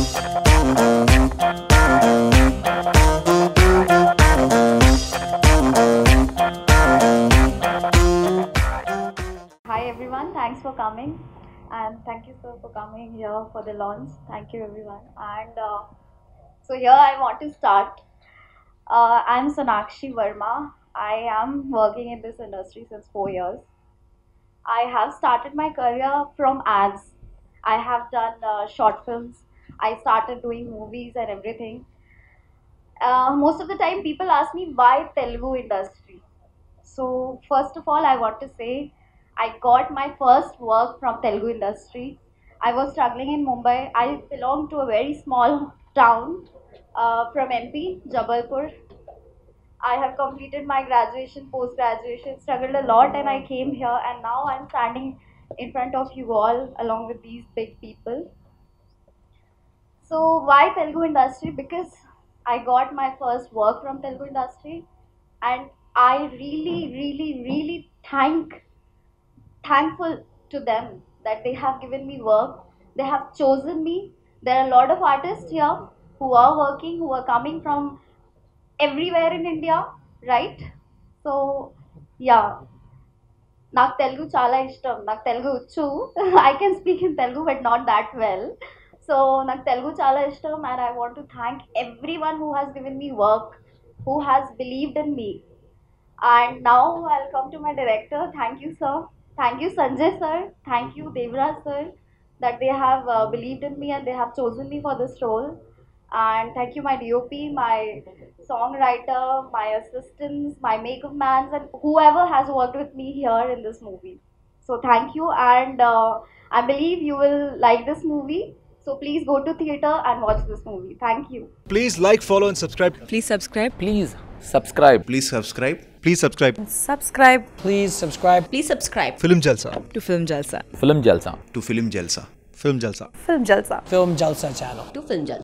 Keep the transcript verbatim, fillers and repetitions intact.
Hi everyone, thanks for coming, and thank you sir for coming here for the launch. Thank you everyone. And uh, so here I want to start. Uh, I'm Sonakshi Verma. I am working in this industry since four years. I have started my career from ads. I have done uh, short films. I started doing movies and everything. Uh, most of the time people ask me why Telugu industry. So first of all, I want to say I got my first work from Telugu industry. I was struggling in Mumbai. I belong to a very small town uh, from M P, Jabalpur. I have completed my graduation, post graduation, struggled a lot, and I came here, and now I'm standing in front of you all along with these big people. So why Telugu industry? Because I got my first work from Telugu industry, and I really, really, really thank thankful to them that they have given me work. They have chosen me. There are a lot of artists here who are working, who are coming from everywhere in India, right? So yeah, నాకు తెలుగు చాలా ఇష్టం. నాకు తెలుగు వచ్చు. I can speak in Telugu but not that well. So నాకు తెలుగు చాలా ఇష్టం, and I want to thank everyone who has given me work, who has believed in me. And now I'll come to my director. Thank you, sir. Thank you, Sanjay sir. Thank you, Devraj sir, that they have uh, believed in me and they have chosen me for this role. And thank you, my D O P, my songwriter, my assistants, my makeup mans, and whoever has worked with me here in this movie. So thank you, and uh, I believe you will like this movie. So please go to theater and watch this movie. Thank you. Please like, follow, and subscribe. Please subscribe. Please subscribe. Please subscribe. Please subscribe. Subscribe Please subscribe Please subscribe Film Jalsa. to Film Jalsa. Film Jalsa. To Film Jalsa. Film Jalsa. Film Jalsa. Film Jalsa channel. To Film Jalsa.